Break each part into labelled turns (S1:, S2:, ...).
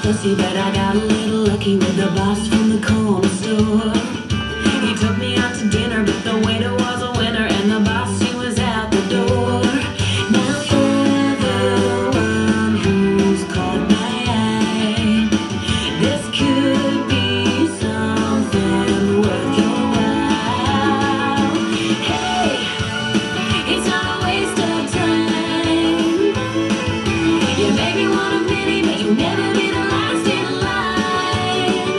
S1: fussy, but I got a little lucky with the boss from the corner store. He took me out to dinner, but the waiter was a winner, and the boss, he was out the door. Now you're the one who's caught my eye. This could be something worth your while. Hey, it's not a waste of time. You make me want a minute, but you never be the last in line.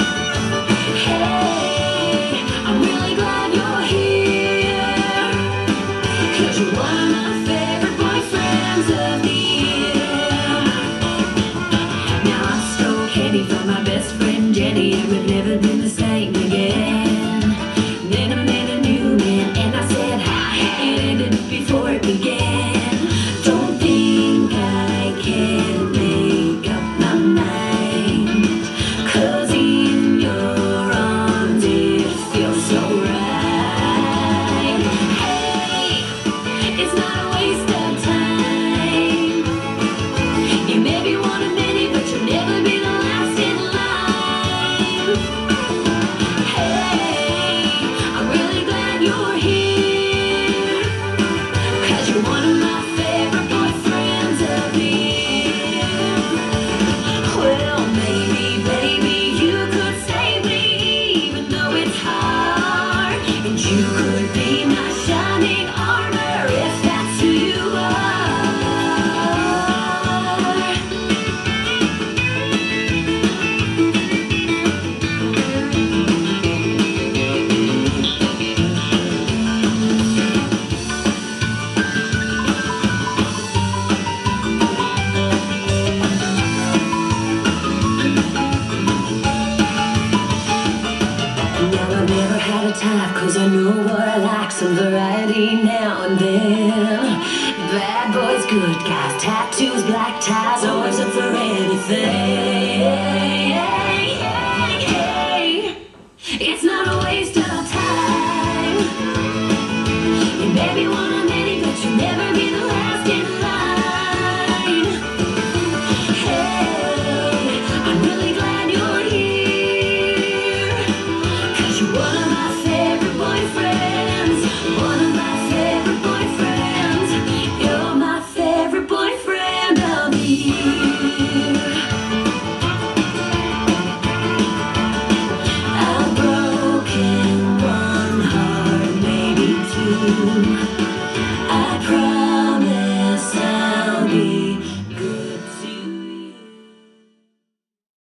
S1: Hey, I'm really glad you're here, 'cause you're one of my favorite boyfriends of the year. Now I stole candy from my best friend Jenny, and we've never been the same again. Then I met a new man, and I said hi, it ended before it began. Don't think I can make up my mind, 'cause in your arms it feels so right. Hey, it's not a waste of time. You maybe want a minute, but you'll never be the last in line. Hey, I'm really glad you're here, 'cause you're one of my favorite boyfriends of the year. Well, maybe, baby, you could save me, even though it's hard. And you could be my shining armor, if that's who you are. Well, I've never had a type, 'cause I know what I like, some variety now and then. Bad boys, good guys, tattoos, black ties, always up for anything. It's not a waste of time. You maybe want a minute, but you'll never be the last in line. Hey, I'm really glad you're here, 'cause you're one of my favorite boyfriends. One of my favorite boyfriends. You're my favorite boyfriend of the year. I've broken one heart, maybe two.